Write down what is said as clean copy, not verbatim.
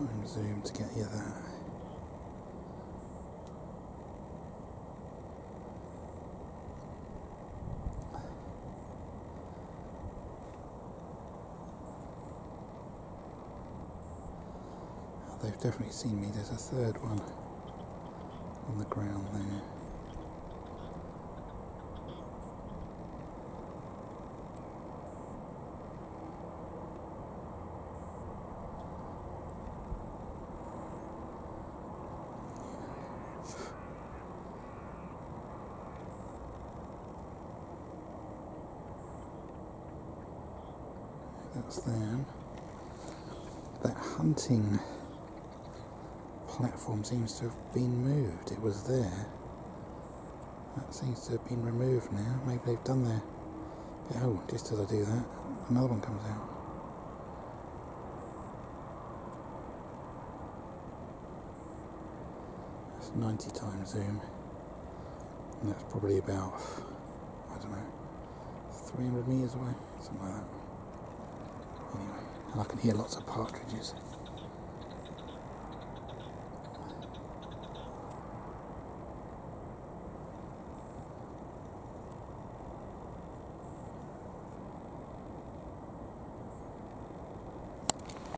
times zoom to get you that. They've definitely seen me. There's a third one on the ground there. That's them. That hunting platform seems to have been moved. It was there. That seems to have been removed now. Maybe they've done their... Oh, just as I do that, another one comes out. That's 90 times zoom. And that's probably about, I don't know, 300 metres away, something like that. Anyway, and I can hear lots of partridges.